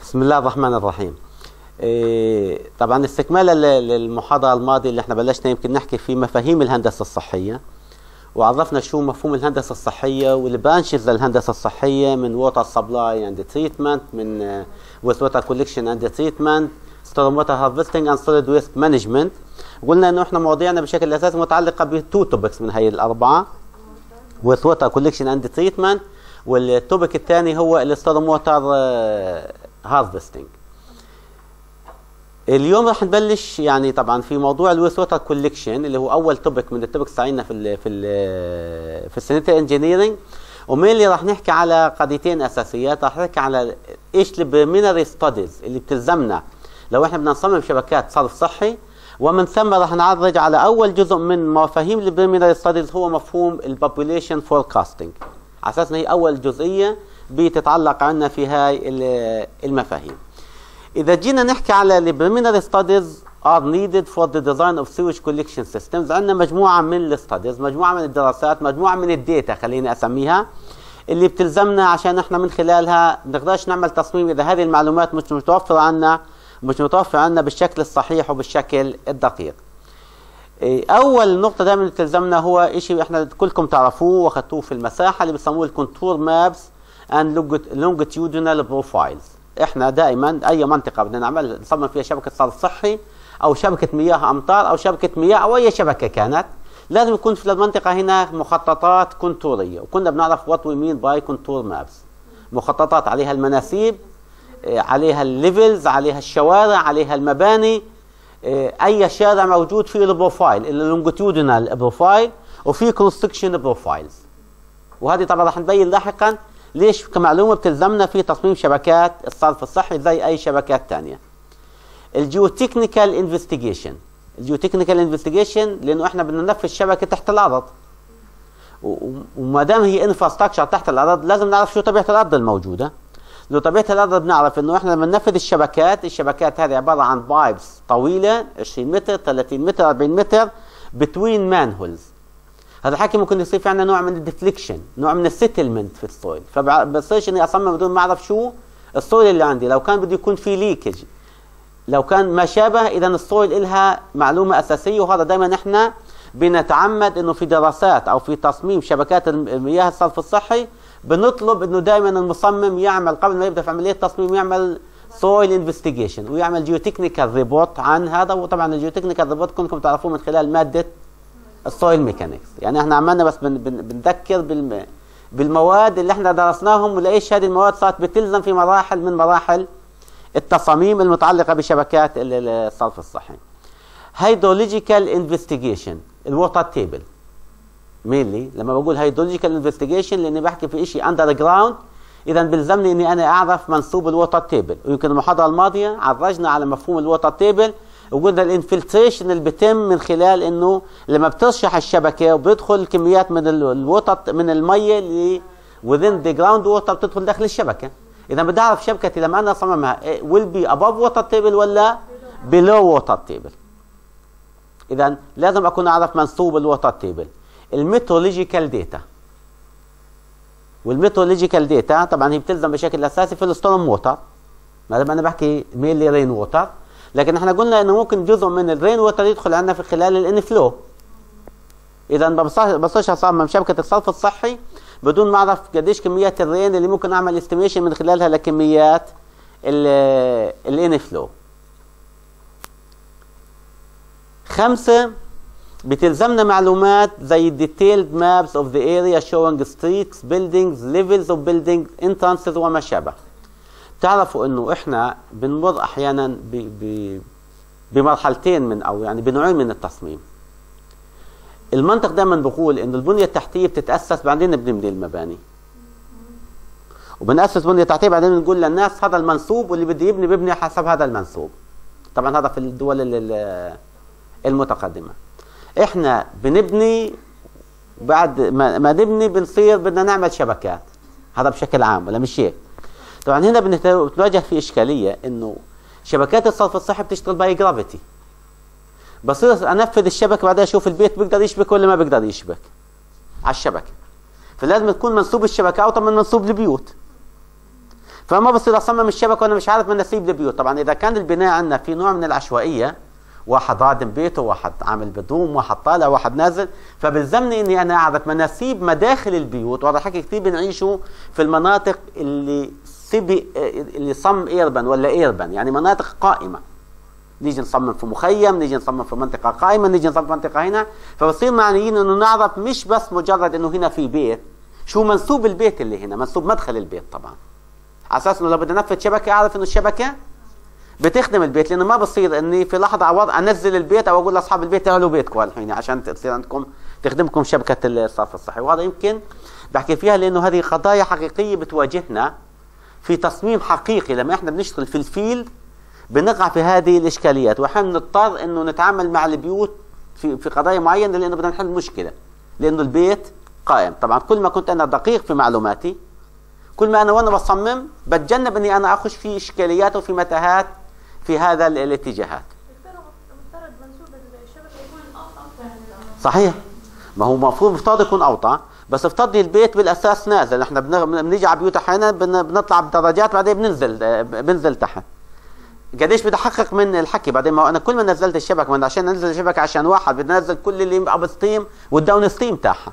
بسم الله الرحمن الرحيم. طبعا استكمالا للمحاضرة الماضية اللي احنا بلشنا يمكن نحكي في مفاهيم الهندسة الصحية، وعرفنا شو مفهوم الهندسة الصحية والبرانشز للهندسة الصحية من ووتر سبلاي اند تريتمنت، من ويست ووتر كولكشن اند تريتمنت، ستورم ووتر هارفستنج اند سوليد ويست مانجمنت. قلنا انه احنا مواضيعنا بشكل اساسي متعلقة بتو توبكس من هي الأربعة، ويست ووتر كولكشن اند تريتمنت، والتوبك الثاني هو الستورم ووتر هارفستنج. اليوم راح نبلش يعني طبعا في موضوع الويست ووتر كولكشن اللي هو اول توبك من التوبكس تاعنا في السانيتري انجينيرنج، ومينلي راح نحكي على قضيتين اساسيات. راح نحكي على ايش البريمينري ستاديز اللي بتلزمنا لو احنا بدنا نصمم شبكات صرف صحي، ومن ثم راح نعرج على اول جزء من مفاهيم البريمينري ستاديز هو مفهوم البوبوليشن فوركاستنج، على اساس هي اول جزئيه بتتعلق عنا في هاي المفاهيم. إذا جينا نحكي على ال preliminary studies are needed for the design of sewage collection systems، عندنا مجموعة من الستاديز، مجموعة من الدراسات، مجموعة من الداتا خليني أسميها، اللي بتلزمنا عشان احنا من خلالها نقدرش نعمل تصميم إذا هذه المعلومات مش متوفرة عنا بالشكل الصحيح وبالشكل الدقيق. أول نقطة دائما بتلزمنا هو شيء احنا كلكم تعرفوه واخذتوه في المساحة اللي بيسموه الكونتور مابس and longitudinal profiles. احنا دائما اي منطقه بدنا نصمم فيها شبكه صرف صحي او شبكه مياه امطار او شبكه مياه او اي شبكه كانت، لازم يكون في المنطقه هنا مخططات كونتوريه، وكنا بنعرف وات وي مين باي كونتور مابس، مخططات عليها المناسيب، عليها الليفلز، عليها الشوارع، عليها المباني، اي شارع موجود فيه البروفايل اللونجيتيودينال بروفايل وفي كونستركشن بروفايلز. وهذه طبعا راح نبين لاحقا ليش كمعلومة بتلزمنا في تصميم شبكات الصرف الصحي زي أي شبكات تانية. الجيوتكنيكال انفستيجيشن، الجيوتكنيكال انفستيجيشن لأنه احنا بدنا ننفذ شبكة تحت الأرض، وما دام هي انفراستراكشر تحت الأرض لازم نعرف شو طبيعة الأرض الموجودة. لو طبيعة الأرض بنعرف إنه احنا لما ننفذ الشبكات هذه عبارة عن بايبس طويلة 20 متر 30 متر 40 متر بتوين مانهولز. هذا الحكي ممكن يصير في عندنا نوع من الديفليكشن، نوع من السيتلمنت في السويل، فبصيرش اني اصمم بدون ما اعرف شو السويل اللي عندي. لو كان بده يكون في ليكج، لو كان ما شابه، اذا السويل إلها معلومه اساسيه. وهذا دائما احنا بنتعمد انه في دراسات او في تصميم شبكات المياه الصرف الصحي بنطلب انه دائما المصمم يعمل قبل ما يبدا في عمليه التصميم يعمل سويل انفستيجيشن ويعمل جيوتكنيكال ريبورت عن هذا. وطبعا الجيوتكنيكال ريبورت كلكم تعرفوه من خلال ماده السويل ميكانكس. يعني احنا عملنا بس بنذكر بالمواد اللي احنا درسناهم ولايش هذه المواد صارت بتلزم في مراحل من مراحل التصاميم المتعلقه بشبكات الصرف الصحي. هيدرولوجيكال انفستيجيشن، الووتر تيبل مينلي. لما بقول هيدرولوجيكال انفستيجيشن لاني بحكي في شيء اندر جراوند، اذا بيلزمني اني انا اعرف منسوب الووتر تيبل. ويمكن المحاضره الماضيه عرجنا على مفهوم الووتر تيبل وقلنا الانفلتريشن اللي بيتم من خلال انه لما بترشح الشبكه وبيدخل كميات من الووتر من الميه اللي within the ground water بتدخل داخل الشبكه. اذا بدي اعرف شبكتي لما انا اصممها will be above water table ولا below water table. اذا لازم اكون اعرف منسوب الووتر تيبل. الميترولوجيكال داتا، والميترولوجيكال داتا طبعا هي بتلزم بشكل اساسي في الستورم ووتر، ما دام انا بحكي مينلي رين ووتر، لكن احنا قلنا انه ممكن جزء من الرين ووتر يدخل عندنا في خلال الانفلو. اذا ما بصيرش اصمم شبكه الصرف الصحي بدون ما اعرف قديش كميات الرين اللي ممكن اعمل استيميشن من خلالها لكميات الانفلو. 5 بتلزمنا معلومات زي detailed maps of the area showing streets, buildings, levels of buildings, entrances وما شابه. تعرفوا انه احنا بنمر احيانا بمرحلتين من او يعني بنوعين من التصميم. المنطق دائما بقول انه البنيه التحتيه بتتاسس بعدين بنبني المباني، وبناسس بنيه تحتيه بعدين بنقول للناس هذا المنسوب واللي بده يبني بيبني حسب هذا المنسوب. طبعا هذا في الدول المتقدمه. احنا بنبني بعد ما نبني بنصير بدنا نعمل شبكات، هذا بشكل عام ولا مش هيك؟ طبعا هنا بنتواجه في اشكاليه انه شبكات الصرف الصحي بتشتغل باي جرافيتي. بصير انفذ الشبكه بعدين اشوف البيت بيقدر يشبك ولا ما بيقدر يشبك على الشبكه. فلازم تكون منسوب الشبكه اوطى من منسوب البيوت. فما بصير اصمم الشبكه وانا مش عارف مناسيب البيوت. طبعا اذا كان البناء عندنا في نوع من العشوائيه، واحد رادم بيته، واحد عامل بدروم، واحد طالع، واحد نازل، فبلزمني اني انا اعرف مناسيب مداخل البيوت. وهذا حكي كثير بنعيشه في المناطق اللي صم ايربن ولا ايربن، يعني مناطق قائمه. نيجي نصمم في مخيم، نيجي نصمم في منطقه قائمه، نيجي نصمم في منطقه هنا، فبصير معنيين انه نعرف مش بس مجرد انه هنا في بيت، شو منسوب البيت اللي هنا، منسوب مدخل البيت طبعا. على اساس انه لو بدي انفذ شبكه اعرف انه الشبكه بتخدم البيت، لانه ما بصير اني في لحظه انزل البيت او اقول لاصحاب البيت تعالوا بيتكم الحين عشان تصير عندكم تخدمكم شبكه الصرف الصحي. وهذا يمكن بحكي فيها لانه هذه قضايا حقيقيه بتواجهنا في تصميم حقيقي. لما احنا بنشتغل في الفيلد بنقع في هذه الاشكاليات، واحيانا نضطر انه نتعامل مع البيوت في قضايا معينه لانه بدنا نحل مشكله، لانه البيت قائم. طبعا كل ما كنت انا دقيق في معلوماتي، كل ما انا وانا بصمم بتجنب اني انا اخش في اشكاليات وفي متاهات في هذا الاتجاهات. مفترض منسوب الشبكه يكون اوطى. صحيح، ما هو مفترض يكون اوطى، بس افترضي البيت بالاساس نازل. احنا بنيجي على بيوت احيانا بنطلع بدرجات بعدين بننزل تحت. قديش بدي احقق من الحكي بعدين؟ ما انا كل ما نزلت الشبكه، من عشان انزل الشبكه عشان واحد بدي انزل كل اللي اب ستيم والداون ستيم تاعها.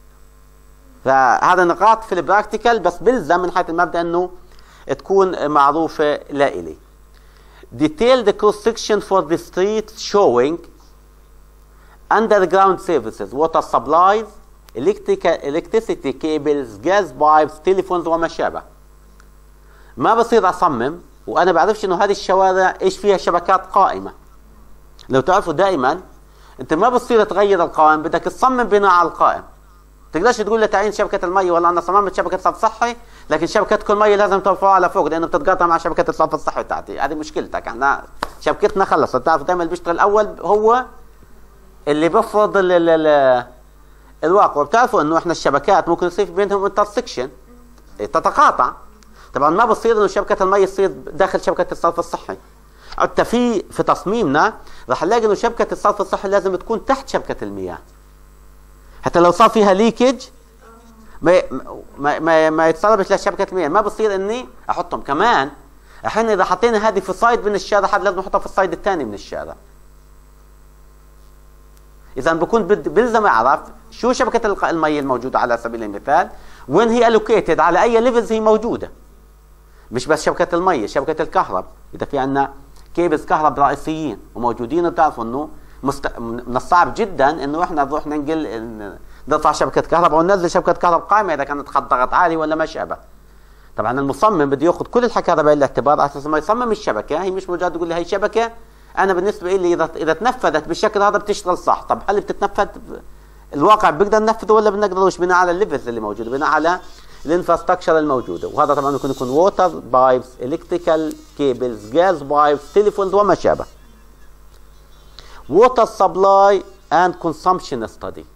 فهذا نقاط في البراكتيكال، بس بلزم من حيث المبدا انه تكون معروفه لإلي. Detailed cross section for the street showing underground services, water supplies, electricity cables, gas pipes, telephones وما شابه. ما بصير اصمم وانا بعرفش انه هذه الشوارع ايش فيها شبكات قائمه. لو تعرفوا دائما انت ما بصير تغير القائم، بدك تصمم بناء على القائم. تقدرش تقول لي تعين شبكه المي والله انا صممت شبكه صرف صحي، لكن شبكتكم المي لازم ترفعوها على فوق لانه بتتقاطع مع شبكه الصرف الصحي بتاعتي. هذه مشكلتك. احنا شبكتنا خلصت. بتعرف دائما اللي بيشتغل الاول هو اللي بفرض الواقع. وبتعرفوا انه احنا الشبكات ممكن يصير بينهم انترسكشن، تتقاطع. طبعا ما بصير انه شبكه المي تصير داخل شبكه الصرف الصحي. حتى في تصميمنا راح نلاقي انه شبكه الصرف الصحي لازم تكون تحت شبكه المياه، حتى لو صار فيها ليكج ما يتسربش لشبكه المياه. ما بصير اني احطهم كمان. احنا اذا حطينا هذه في صايد من الشارع هذا لازم نحطها في الصايد الثاني من الشارع. اذا بكون بلزم اعرف شو شبكه المي الموجوده على سبيل المثال، وين هي الوكيتد، على اي ليفلز هي موجوده. مش بس شبكه المي، شبكه الكهرب. اذا في عندنا كيبلز كهرب رئيسيين وموجودين، بتعرفوا انه من الصعب جدا انه احنا نروح نقطع شبكه كهرباء وننزل شبكه كهرباء قائمه اذا كانت خط ضغط عالي ولا ما شابه. طبعا المصمم بده ياخذ كل الحكي هذا بعين الاعتبار على اساس ما يصمم الشبكه. هي مش مجرد يقول لي هي شبكه انا بالنسبه لي اذا تنفذت بالشكل هذا بتشتغل صح. طب هل بتتنفذ الواقع بنقدر ننفذه ولا بنقدروش؟ بناء على الليفلز اللي موجوده، بناء على الانفراستراكشر الموجوده. وهذا طبعا ممكن يكون ووتر بايبس، الكتريكال كيبلز، جاز بايبس، تليفونز وما شابه. ووتر سبلاي اند كونسومشن ستدي.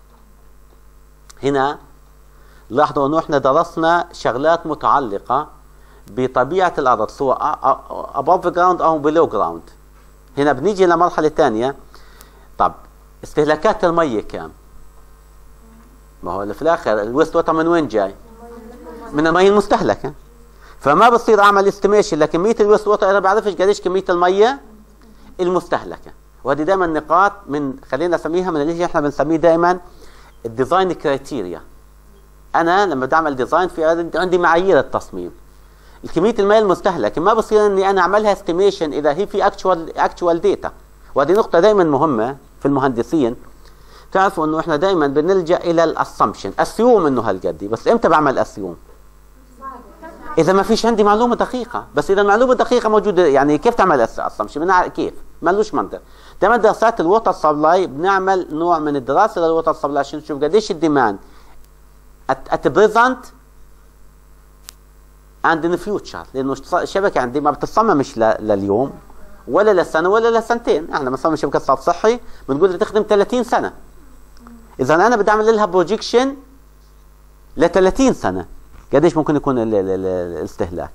هنا لاحظوا انه احنا درسنا شغلات متعلقه بطبيعه الارض سواء above ground او below ground. هنا بنيجي لمرحله ثانيه. طب استهلاكات الميه كام؟ ما هو في الاخر الويست ووتر من وين جاي؟ من الميه المستهلكه. فما بصير اعمل استيميشن لكميه الويست ووتر انا بعرفش قديش كميه الميه المستهلكه. وهذه دائما نقاط من خلينا نسميها من اللي احنا بنسميه دائما الديزاين كرايتيريا. انا لما بدي اعمل ديزاين في عندي معايير التصميم. كميه المياه المستهلكه ما بصير اني انا اعملها استيميشن اذا هي في اكتوال داتا. وهذه نقطه دائما مهمه في المهندسين. تعرفوا انه احنا دائما بنلجا الى الاسامبشن، اسيوم انه هالقد، بس امتى بعمل اسيوم؟ اذا ما فيش عندي معلومه دقيقه. بس اذا المعلومه الدقيقه موجوده يعني كيف تعمل اسامبشن؟ كيف؟ مالوش منطق. دائما دراسات الووتر سبلاي بنعمل نوع من الدراسه للووتر سبلاي عشان نشوف قديش الديماند at present and in the future. لانه الشبكه عندي ما بتتصممش لليوم ولا لسنه ولا لسنتين. احنا بنصمم شبكه صرف صحي بنقول بدها تخدم 30 سنه. اذا انا بدي اعمل لها بروجيكشن ل 30 سنه قديش ممكن يكون الاستهلاك.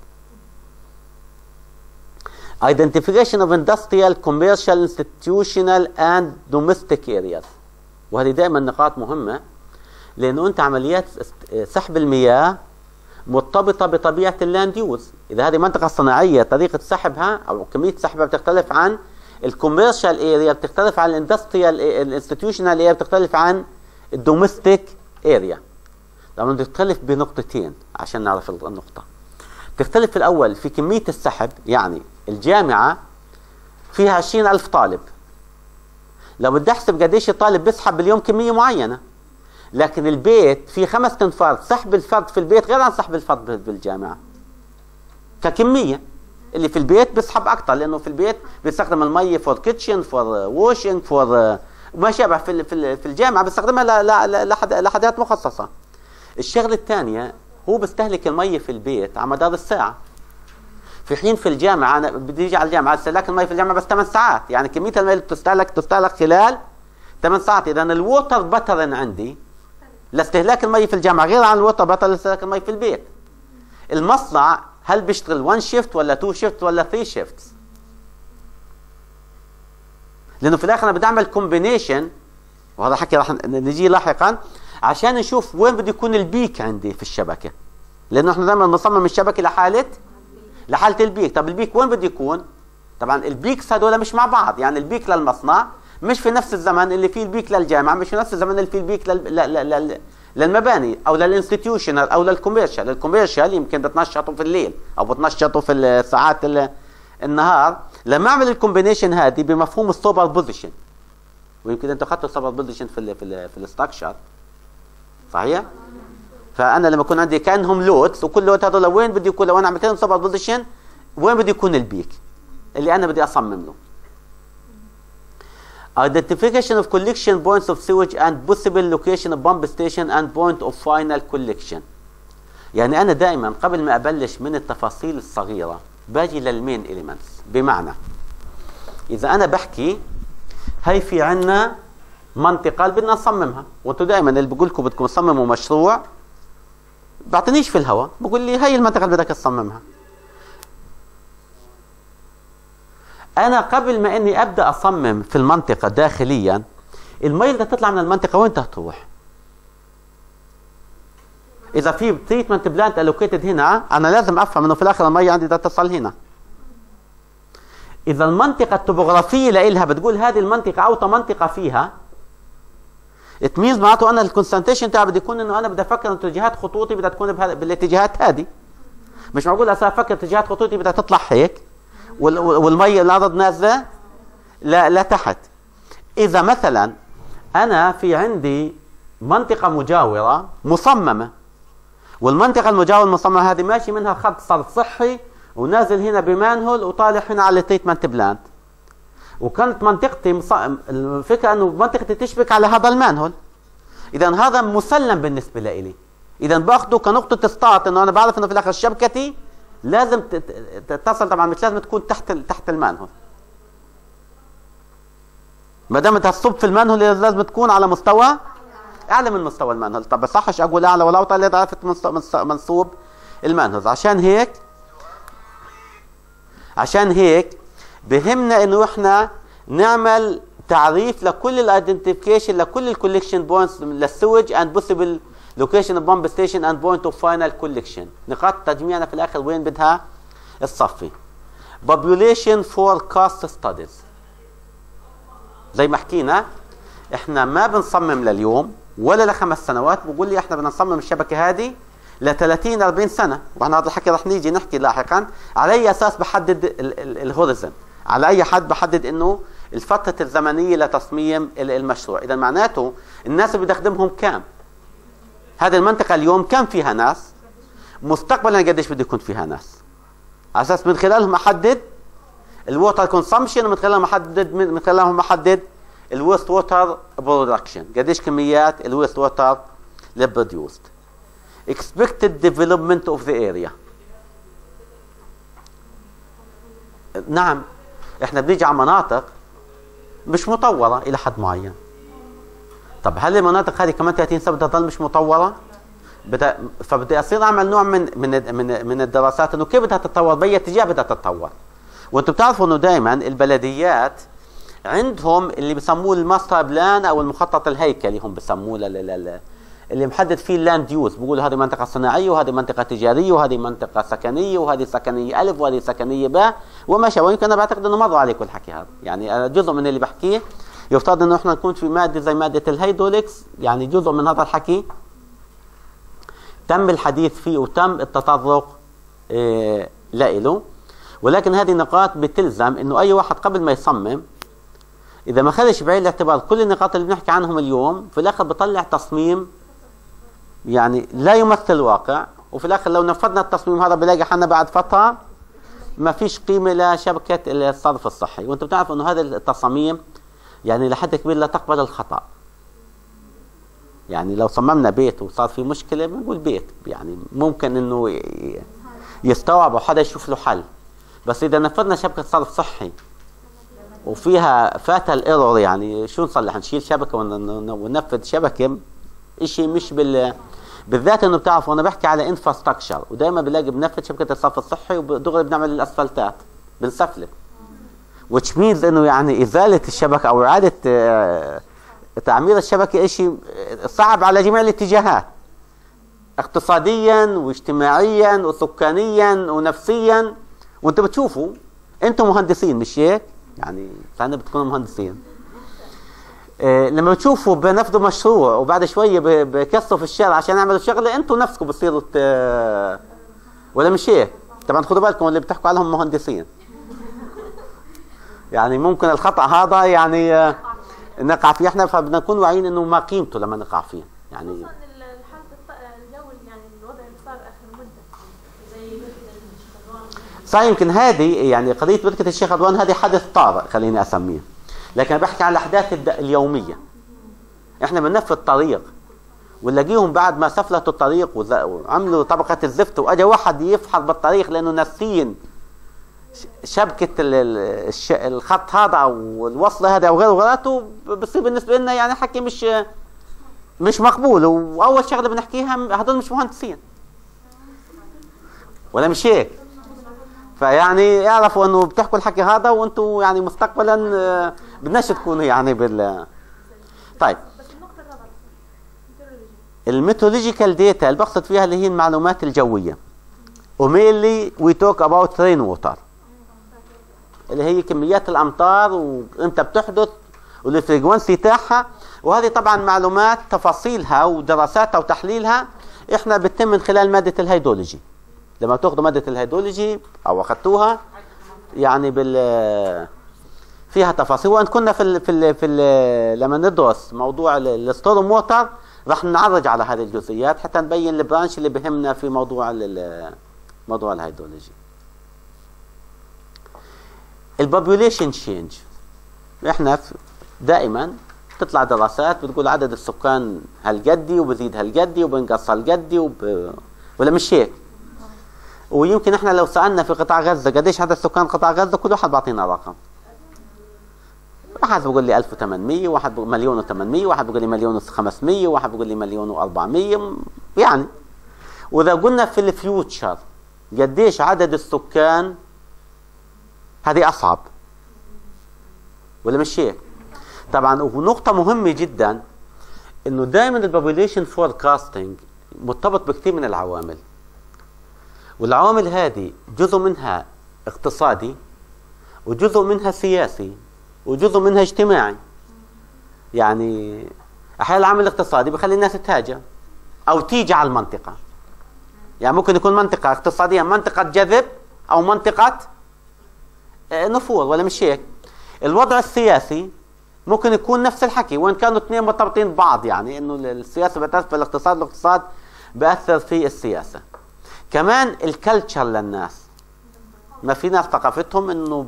Identification of industrial, commercial, institutional and domestic areas. وهذه دائما نقاط مهمة لأنه أنت عمليات سحب المياه مرتبطه بطبيعه اللاند يوز. اذا هذه منطقه صناعيه طريقه سحبها او كميه سحبها بتختلف عن الكوميرشال اريا، بتختلف عن الاندستريال الانستتيوشنال اريا، بتختلف عن الدوميستيك اريا. طبعا بتختلف بنقطتين عشان نعرف النقطه. بتختلف في الاول في كميه السحب، يعني الجامعه فيها 20,000 طالب، لو بدي احسب قديش الطالب بيسحب باليوم كميه معينه، لكن البيت في 5 تنفار، سحب الفرد في البيت غير عن سحب الفرد بالجامعه ككميه. اللي في البيت بيسحب اكثر لانه في البيت بيستخدم المي فور كيتشن فور واشنج فور وما شابه. في الجامعه بيستخدمها لحاجات مخصصه. الشغله الثانيه هو بيستهلك المي في البيت على مدار الساعه، في حين في الجامعه انا بدي اجي على الجامعه استهلاك المي في الجامعه بس 8 ساعات، يعني كميه المي اللي تستهلك خلال 8 ساعات. اذا الووتر باترن عندي لاستهلاك المي في الجامعه غير عن الووتر باترن لاستهلاك المي في البيت. المصنع هل بيشتغل 1 شيفت ولا 2 شيفت ولا 3 شيفتس؟ لانه في الاخر انا بدي اعمل كومبينيشن، وهذا حكي راح نجي لاحقا عشان نشوف وين بده يكون البيك عندي في الشبكه. لانه احنا دائما بنصمم الشبكه لحاله البيك. طب البيك وين بده يكون؟ طبعا البيكس هذول مش مع بعض، يعني البيك للمصنع مش في نفس الزمن اللي فيه البيك للجامعه، مش في نفس الزمن اللي فيه البيك للمباني او للانستتيوشنال او للكوميرشال. الكوميرشال يمكن بتنشطوا في الليل او بتنشطوا في ساعات النهار. لما اعمل الكومبينيشن هذه بمفهوم السوبر بوزيشن، ويمكن انتم اخذتوا السوبر بوزيشن في الاستراكشر صحيح؟ فانا لما يكون عندي كانهم لودز، وكل لود هذول وين بده يكون، لو انا عملت لهم سوبر بوزيشن وين بده يكون البيك اللي انا بدي اصمم له. Identification of collection points of sewage and possible location of pump station and point of final collection. يعني أنا دائما قبل ما أبلش من التفاصيل الصغيرة باجي للمين إليمنتس. بمعنى إذا أنا بحكي هي في عنا منطقة اللي بدنا نصممها، وأنتم دائما اللي بقول لكم بدكم تصمموا مشروع بعطينيش في الهواء، بقول لي هي المنطقة اللي بدك تصممها. أنا قبل ما إني أبدأ أصمم في المنطقة داخليا، المي اللي تطلع من المنطقة وين تروح؟ إذا في تريتمنت بلانت ألوكيتد هنا، أنا لازم أفهم إنه في الآخر المي عندي بدها تصل هنا. إذا المنطقة الطبوغرافية لإلها بتقول هذه المنطقة أوطى منطقة فيها، تميز معناته أنا الكونسنتريشن تاعي بده يكون إنه أنا بدي أفكر إنه اتجاهات خطوطي بدها تكون بالاتجاهات هذه. مش معقول أفكر اتجاهات خطوطي بدها تطلع هيك والمي الارض نازله لا تحت. اذا مثلا انا في عندي منطقه مجاوره مصممه، والمنطقه المجاوره المصممه هذه ماشي منها خط صرف صحي ونازل هنا بمانهول وطالع هنا على التريتمنت بلانت، وكانت منطقتي الفكره انه منطقتي تشبك على هذا المانهول، اذا هذا مسلم بالنسبه لي. اذا باخذه كنقطه ستارت، انه انا بعرف انه في الاخر شبكتي لازم تتصل، طبعا مش لازم تكون تحت المانهول. ما دام تصب في المانهول لازم تكون على مستوى اعلى من مستوى المانهول. طب بصحش اقول اعلى ولا اوطى الا عرفت منصوب المانهول. عشان هيك بهمنا انه احنا نعمل تعريف لكل الايدنتيفيكيشن لكل الكوليكشن بوينتس للسوج اند بوسيبل لوكيشن اوف بامب ستيشن اند بوينت اوف فاينل كوليكشن. نقاط تجميعنا في الاخر وين بدها الصفي. population forecast studies زي ما حكينا، احنا ما بنصمم لليوم ولا ل5 سنوات. بقول لي احنا بدنا نصمم الشبكه هذه ل 30 40 سنه، واحنا هذا الحكي رح نيجي نحكي لاحقا على اي اساس بحدد الهوريزون، على اي حد بحدد انه الفتره الزمنيه لتصميم المشروع. اذا معناته الناس اللي بدي اخدمهم كام؟ هذه المنطقه اليوم كم فيها ناس؟ مستقبلا قديش بده يكون فيها ناس؟ على اساس من خلالهم احدد الووتر كونسامشن، ومن خلالهم احدد الويست ووتر برودكشن، قديش كميات الويست ووتر اللي بروديوست. expected development of the area. نعم احنا بنيجي على مناطق مش مطوره الى حد معين. طب هل المناطق هذه كمان 30 سنه بدها تضل مش مطوره؟ فبدي اصير اعمل نوع من الدراسات انه كيف بدها تتطور، باي اتجاه بدها تتطور. وانتم بتعرفوا انه دائما البلديات عندهم اللي بسموه الماستر بلان او المخطط الهيكلي، هم بسموه اللي محدد فيه اللاند يوز، بقول هذه منطقة صناعية وهذه منطقة تجارية وهذه منطقة سكنية وهذه سكنية ألف وهذه سكنية باء وما شابه. ويمكن أنا بعتقد إنه مر عليكم الحكي هذا، يعني جزء من اللي بحكيه يفترض إنه إحنا نكون في مادة زي مادة الهيدروليكس، يعني جزء من هذا الحكي تم الحديث فيه وتم التطرق لإله. ولكن هذه نقاط بتلزم إنه أي واحد قبل ما يصمم إذا ما خدش بعين الاعتبار كل النقاط اللي بنحكي عنهم اليوم، في الآخر بطلع تصميم يعني لا يمثل الواقع، وفي الآخر لو نفذنا التصميم هذا بلاقي حنا بعد فترة ما فيش قيمة لشبكة الصرف الصحي. وأنتم بتعرفوا إنه هذه التصاميم يعني لحد كبير لا تقبل الخطأ. يعني لو صممنا بيت وصار في مشكلة بنقول بيت يعني ممكن إنه يستوعب وحدا يشوف له حل، بس إذا نفذنا شبكة صرف صحي وفيها فاتل ايرور يعني شو نصلح؟ نشيل شبكه وننفذ شبكه، شيء مش بالذات انه بتعرفوا انا بحكي على انفراستراكشر، ودائما بلاقي بنفذ شبكه الصرف الصحي ودغري بنعمل الاسفلتات بنسفلت، which means انه يعني ازاله الشبكه او اعاده تعمير الشبكه شيء صعب على جميع الاتجاهات، اقتصاديا واجتماعيا وسكانيا ونفسيا. وانتم بتشوفوا انتم مهندسين مش هيك؟ يعني فعلا بتكونوا مهندسين. لما بتشوفوا بنفذوا مشروع وبعد شويه بكسروا في الشارع عشان يعملوا شغله، انتم نفسكم بتصيروا ولا مش هيك؟ طبعا خدوا بالكم اللي بتحكوا عليهم مهندسين. يعني ممكن الخطأ هذا يعني نقع فيه احنا، فبدنا نكون واعيين انه ما قيمته لما نقع فيه. يعني خصوصا الحالة الجو يعني الوضع اللي صار اخر مده زي صحيح. يمكن هذه يعني قضية بركة الشيخ رضوان هذه حدث طارئ خليني أسميه، لكن أنا بحكي عن الأحداث اليومية. إحنا بننفذ طريق ونلاقيهم بعد ما سفلتوا الطريق وعملوا طبقة الزفت وأجا واحد يفحر بالطريق لأنه ناسين شبكة الخط هذا أو الوصلة هذا أو غيره بصير بالنسبة لنا يعني حكي مش مقبول. وأول شغلة بنحكيها هذول مش مهندسين ولا مش هيك؟ فيعني اعرفوا انه بتحكوا الحكي هذا وانتم يعني مستقبلا بدناش تكونوا يعني طيب. بس النقطة الرابعة الميتولوجيكال داتا اللي بقصد فيها اللي هي المعلومات الجوية، ومينلي وي توك اباوت رين ووتر اللي هي كميات الامطار وامتى بتحدث والفريكونسي تاعها. وهذه طبعا معلومات تفاصيلها ودراساتها وتحليلها احنا بتتم من خلال مادة الهيدرولوجي. لما تاخذوا مادة الهيدرولوجي او اخذتوها يعني فيها تفاصيل. وان كنا لما ندرس موضوع الستورم ووتر راح نعرج على هذه الجزئيات حتى نبين البرانش اللي بهمنا في موضوع الهيدرولوجي. البوبوليشن تشينج احنا دائما تطلع دراسات بتقول عدد السكان هالقدي وبزيد هالقدي وبنقص هالقدي ولا مش هيك؟ ويمكن احنا لو سألنا في قطاع غزة قديش عدد سكان قطاع غزة كل واحد بيعطينا رقم. واحد بيقول لي 1800، واحد بيقول 1,800,000، واحد بيقول لي 1,500,000، واحد بيقول لي 1,400,000 يعني. واذا قلنا في الفيوتشر قديش عدد السكان هذه اصعب ولا مش هيك؟ طبعا ونقطة مهمة جدا انه دائما البوبوليشن فوركاستنج مرتبط بكثير من العوامل، والعوامل هذه جزء منها اقتصادي وجزء منها سياسي وجزء منها اجتماعي. يعني احيانا العامل الاقتصادي بخلي الناس تهاجر او تيجي على المنطقة، يعني ممكن يكون منطقة اقتصاديا منطقة جذب او منطقة نفور ولا مش هيك؟ الوضع السياسي ممكن يكون نفس الحكي وان كانوا اثنين مرتبطين ببعض، يعني انه السياسة بتأثر في الاقتصاد والاقتصاد بأثر في السياسة. كمان الكلتشر للناس، ما في ناس ثقافتهم انه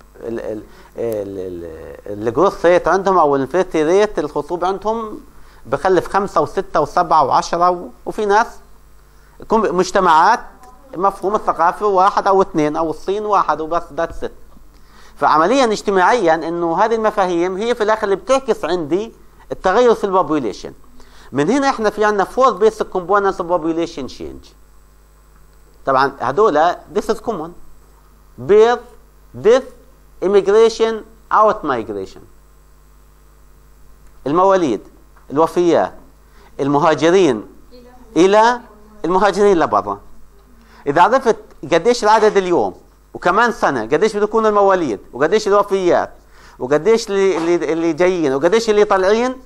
الجروث ريت عندهم او الانفيرتي ريت الخصوبة عندهم بخلف 5 و6 و7 و10، وفي ناس مجتمعات مفهوم الثقافة 1 أو 2 أو الصين 1 وبس ذاتس ات. فعمليا اجتماعيا انه هذه المفاهيم هي في الاخر اللي بتعكس عندي التغير في البوبوليشن. من هنا احنا في عندنا 4 basic components of population change. طبعا هذول this is common: birth, death, immigration, out migration. المواليد، الوفيات، المهاجرين الى المهاجرين لبرا. اذا عرفت قديش العدد اليوم وكمان سنه قديش بده يكون المواليد وقديش الوفيات وقديش اللي جايين وقديش اللي طالعين،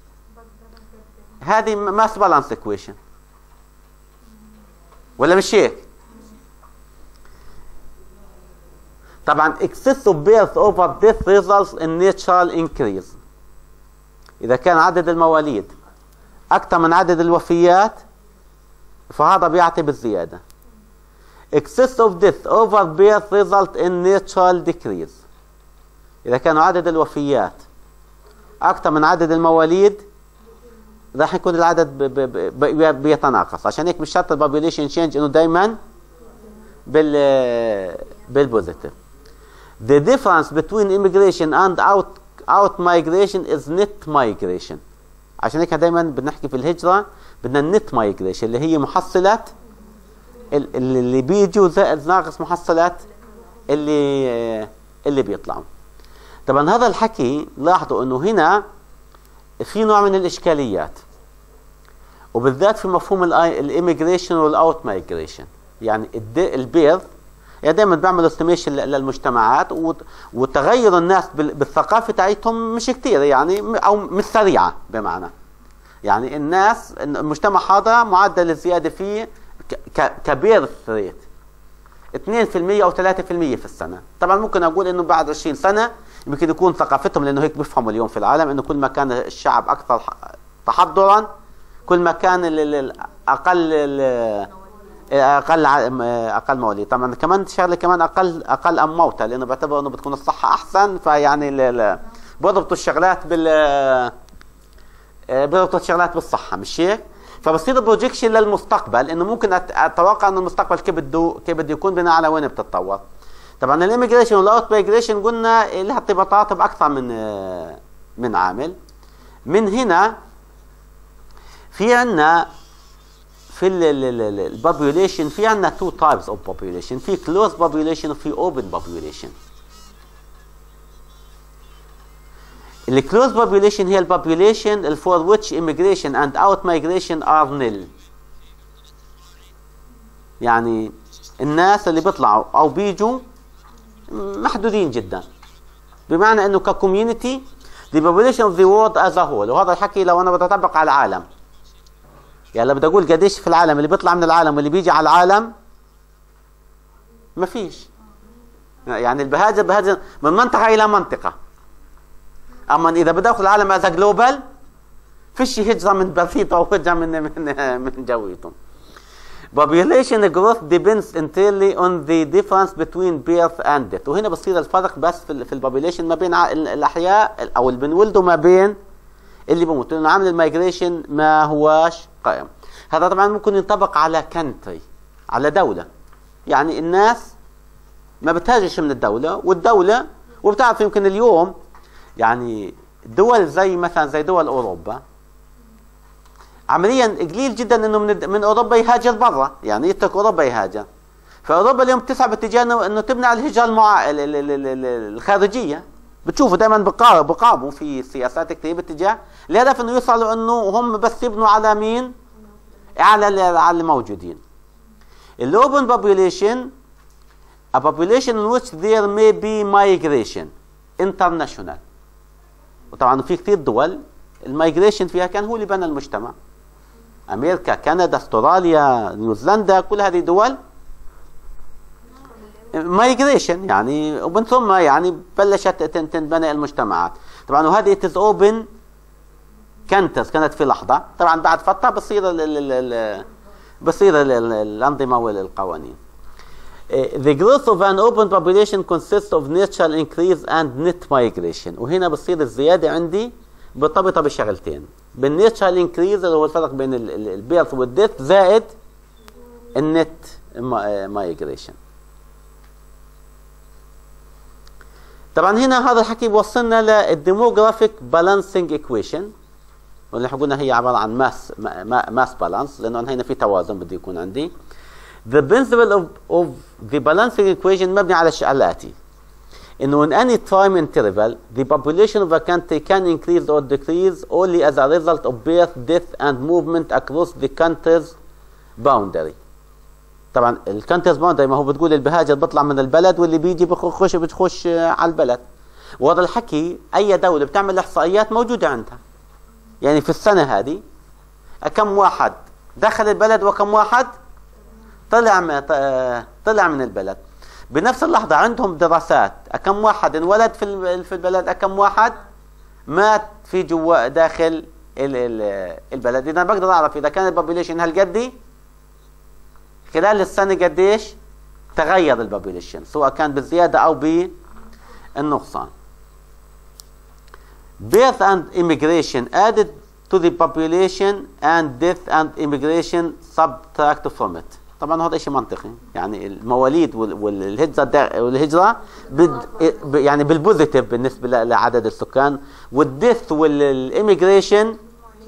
هذه ماس بالانس ايكويشن ولا مش هيك؟ طبعا excess of birth over death results in natural increase. إذا كان عدد المواليد أكثر من عدد الوفيات فهذا بيعطي بالزيادة. excess of death over birth result in natural decrease. إذا كان عدد الوفيات أكثر من عدد المواليد راح يكون العدد بيتناقص. عشان هيك مش شرط البوبوليشن تشينج إنه دائما بالبوزيتيف. The difference between immigration and out migration is net migration. عشان هيك دائما بنحكي في الهجرة بدنا النت migration اللي هي محصلات اللي بيجوا زائد ناقص محصلات اللي بيطلعوا. طبعا هذا الحكي لاحظوا انه هنا في نوع من الاشكاليات، وبالذات في مفهوم الاميجريشن والاوت مايجريشن. يعني البيض يعني دائما بيعملوا استيميشن للمجتمعات، وتغير الناس بالثقافه تاعتهم مش كثير يعني، او مش سريعه. بمعنى يعني الناس المجتمع هذا معدل الزياده فيه كبيرث ريت 2% او 3% في السنه. طبعا ممكن اقول انه بعد 20 سنه يمكن يكون ثقافتهم، لانه هيك بيفهموا اليوم في العالم، انه كل ما كان الشعب اكثر تحضرا كل ما كان اقل مواليد. طبعا كمان شغله كمان اقل موتى، لانه بيعتبروا انه بتكون الصحه احسن، فيعني بيربطوا الشغلات بيربطوا الشغلات بالصحه، مش هيك؟ فبصير بروجيكشن للمستقبل، انه ممكن اتوقع انه المستقبل كيف بده يكون بناء على وين بتتطور. طبعا الاميجريشن والاوت مايجريشن قلنا لها ارتباطات باكثر من عامل. من هنا في عندنا في البوبوليشن في عندنا تو تايبس اوف بوبوليشن، في كلوز بوبوليشن وفي اوبن بوبوليشن. الكلوز بوبوليشن هي البوبوليشن for which immigration and out migration are nil. يعني الناس اللي بيطلعوا او بيجوا محدودين جدا، بمعنى انه ككوميونتي the population of the world as a whole. وهذا الحكي لو انا بدي اطبق على العالم، يعني لو بدي اقول قديش في العالم اللي بيطلع من العالم واللي بيجي على العالم، ما فيش. يعني بهاجر من منطقه الى منطقه. اما اذا بدي اخذ العالم از جلوبال فيش هجره من بسيطه او هجره من جويتهم. Population growth depends entirely on the difference between birth and death. وهنا بصير الفرق بس في البوبوليشن ما بين الاحياء او اللي بنولدوا ما بين اللي بموت، لانه عامل المايجريشن ما هواش قائم. هذا طبعا ممكن ينطبق على كنتري، على دوله. يعني الناس ما بتهاجرش من الدوله، والدوله وبتعرف يمكن اليوم يعني دول زي مثلا زي دول اوروبا عمليا قليل جدا انه من اوروبا يهاجر برا، يعني يترك اوروبا يهاجر. فاوروبا اليوم بتسعى باتجاه انه تمنع الهجره الخارجيه. بتشوفوا دائما بقابوا في سياسات كثير باتجاه لهدف انه يوصلوا انه هم بس يبنوا على مين؟ على الموجودين. الاوبن population a population in which there may be migration international. وطبعا في كثير دول المايجريشن فيها كان هو اللي بنى المجتمع. امريكا، كندا، استراليا، نيوزيلندا، كل هذه دول مايجريشن يعني، ومن ثم يعني بلشت تنبني المجتمعات. طبعا وهذه اتز اوبن كانت في لحظه. طبعا بعد فتره بصير الانظمه والقوانين. The growth of an open population consists of natural increase and net migration. وهنا بتصير الزياده عندي مرتبطه بشغلتين، بالناتشرال انكريز اللي هو الفرق بين البيرث والديث زائد النت مايجريشن. طبعا هنا هذا الحكي بوصلنا للديموغرافيك بالانسنج ايكويشن، واللي قلنا هي عباره عن ماس بالانس، لانه هنا في توازن بده يكون عندي. The principle of the balancing equation مبني على الآتي. انه in any time interval the population of a country can increase or decrease only as a result of birth, death and movement across the country's boundary. طبعا الكانترز باوندري ما هو بتقول البهاجر بيطلع من البلد واللي بيجي بتخش على البلد، وهذا الحكي اي دوله بتعمل احصائيات موجوده عندها. يعني في السنه هذه كم واحد دخل البلد وكم واحد طلع من البلد. بنفس اللحظه عندهم دراسات كم واحد انولد في البلد، كم واحد مات في جوا داخل البلد. اذا بقدر اعرف اذا كان البوبيليشن هالقد خلال السنه قديش تغير البوبيليشن، سواء كان بالزياده او بالنقصان. Birth and immigration added to the population and death and immigration subtract from it. طبعا هذا شيء منطقي، يعني المواليد والهجرة يعني بالبوزيتيف بالنسبة لعدد السكان، والديث والإيميجريشن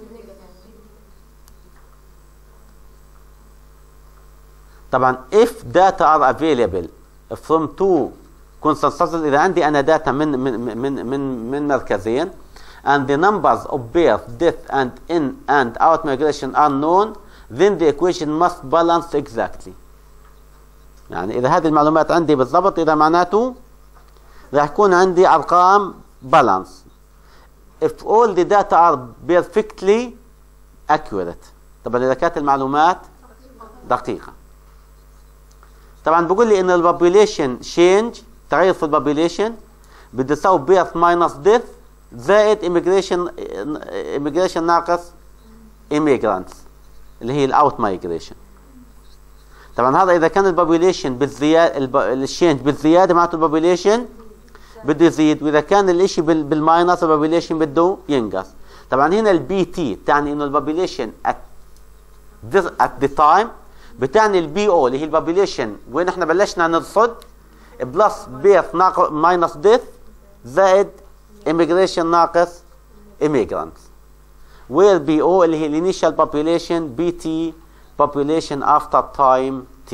طبعا if data are available from two consensus، إذا عندي أنا داتا من مركزين and the numbers of birth, death and in and out migration are known, then the equation must balance exactly. يعني إذا هذه المعلومات عندي بالضبط إذا معناته راح يكون عندي أرقام balance. If all the data are perfectly accurate. طبعا إذا كانت المعلومات دقيقة. طبعا بقول لي إن البوبيليشن change، تغير في البوبيليشن بده يساوي birth minus death زائد immigration ناقص immigrants اللي هي الاوت مايجريشن. طبعا هذا اذا كان البوبيليشن بالزياده، الشينج بالزياده معناته البوبيليشن بده يزيد، واذا كان الاشي بالماينس البوبيليشن بده ينقص. طبعا هنا البي تي بتعني انه البوبيليشن at the time، بتعني البي او اللي هي البوبيليشن وين احنا بلشنا نرصد بلس بيرث ماينس ديث زائد immigration ناقص immigrants، where BO اللي هي الانيشال population، BT population after time T.